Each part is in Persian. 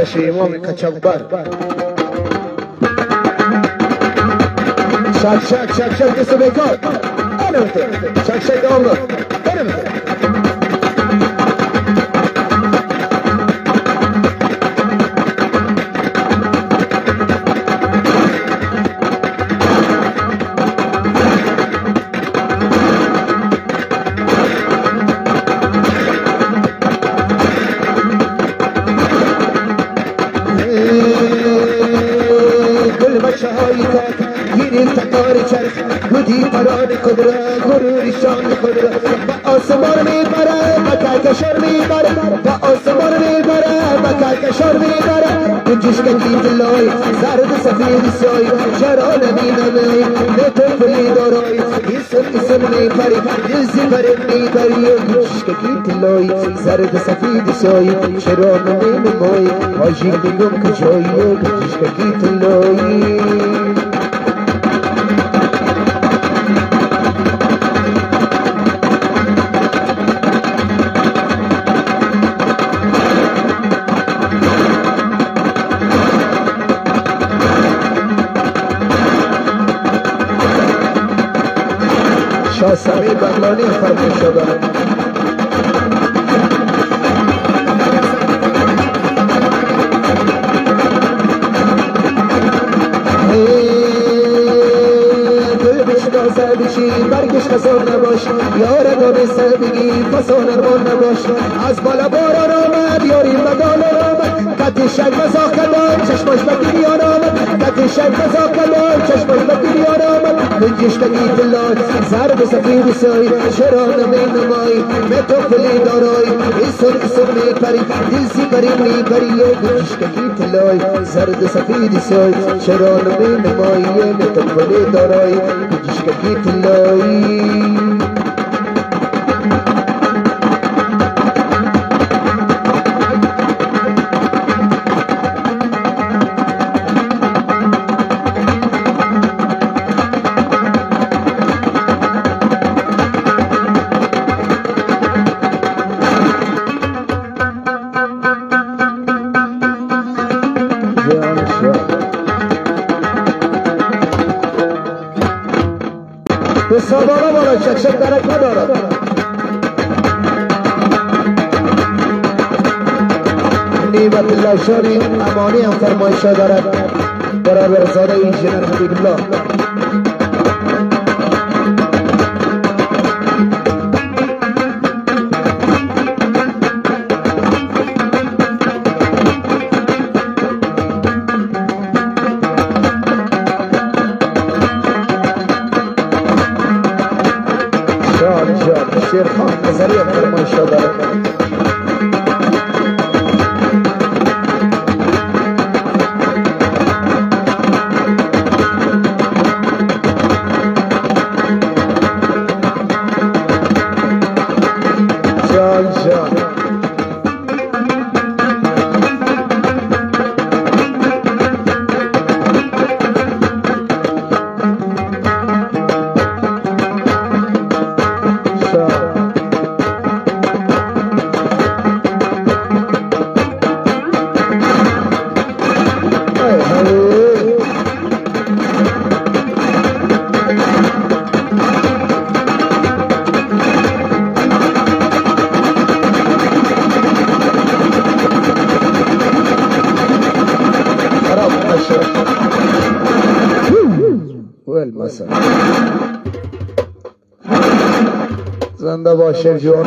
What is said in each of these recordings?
داداش امام کچکبر شک شک شک شک دست بیکار بنمته شک شک دوام دار بنمته غرورشان خود با آسمان میبره با کهکشان میبره با آسمان میبره با کهکشان میبره گنجش کشید لای زرد سفید سای چرا نمیدمی به تو پلی دارای اسم میبری یزی بری میبری گنجش کشید لای زرد سفید سای چرا نمیدمی آجی بگم کجایی گنجش کشید لای شاه سمی بغلانی فرمایش دارد گل بشناسه بشی برگش خسار نباش یاره دانسته بگی فسان ارمان نباش از بالا باران آمد یاری مدال آمد کتی شک مزاق کدام چشماش بگیریان آمد کتی شک مزاق کدام چشماش بگیریان آمد گنجش کگید لای زرد سفید سای چرا نمینمایی به تو پلی دارای اسم میپری دیزی بری میپری گنجش کگید لای زرد سفید سای چرا نمینمایی به تو پلی دارای گنجش کگید لای به سابالا بالا شک شک درک ندارد نیمت الله شاری امانی هم فرمایشا دارد برابر زاده انجینر حبیب الله شیر خان نظریه فرمایشا دارد جان جان والمساء زنده باشه جوان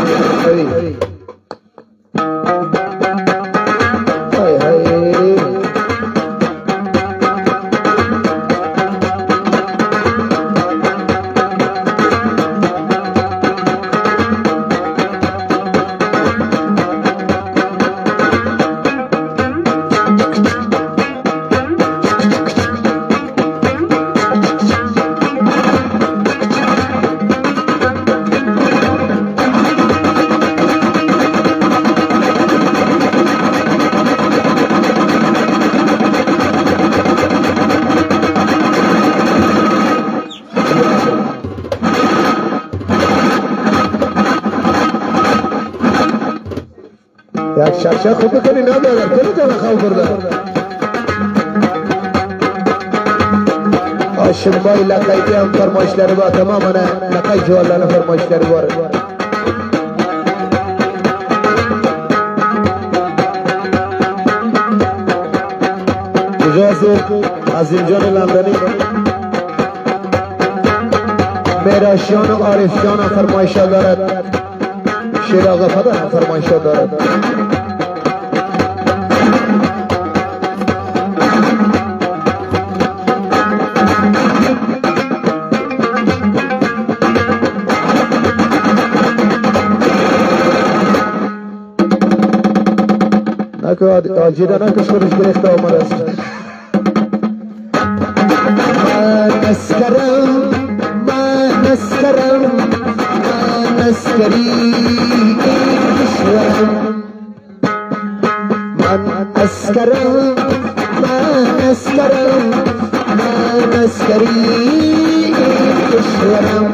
های های فرمایشه خوب بکنی نمیادر کنی تو خواب برده هاشم بای لقیدی هم فرمایشleri با تماما لقای جوالان فرمایشleri باره اجازه عظیم جان لندنی میراشیان و عارفیان هم فرمایشه دارد شیر آقا فدر هم فرمایشه دارد نکو آجیده نکش خودش گرفته آمده است من اسکرم من اسکری کشورم من اسکرم من اسکری کشورم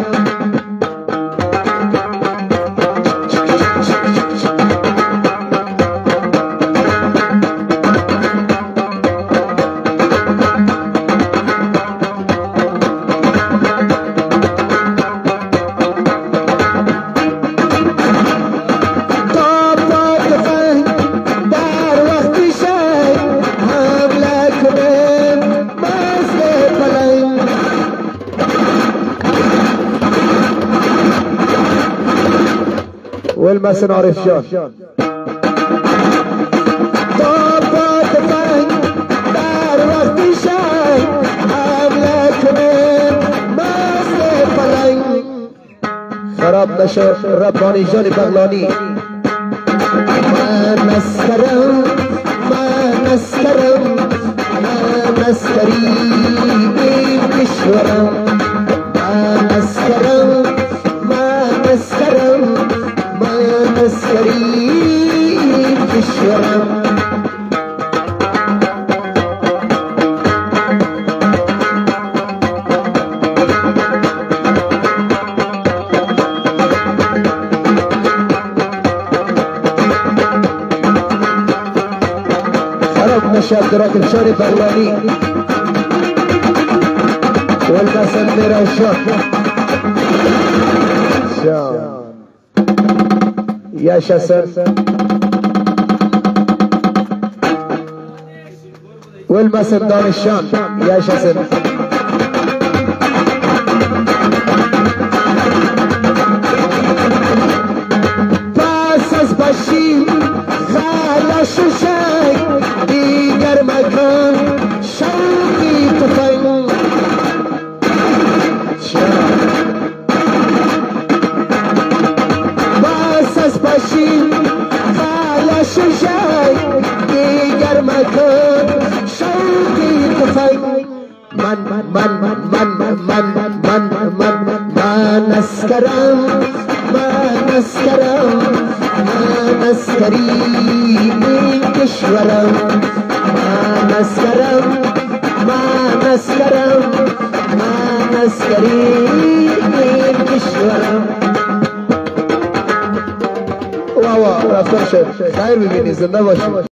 والمسن عرفشان طابات فنگ در وقتی شای حمله کنیم مسل پلنگ خراب نشه ربانی جان بغلانی من اسکرم من اسکری این کشورم من اسکرم من اسکری کشورم خراب نشد درات الشان بغلانی والمسن میرا شان يا شسر والمسن دار الشام يا شسر بس از باشی خلاص شای دیگر مکان شوقی تفنگ باشیم خلاص شای دیگر مکان شوقی تفنگ من اسکرم من اسکری این کشورم من اسکرم من اسکری این کشورم واو رفتن شد خیر ببینی زنده باشی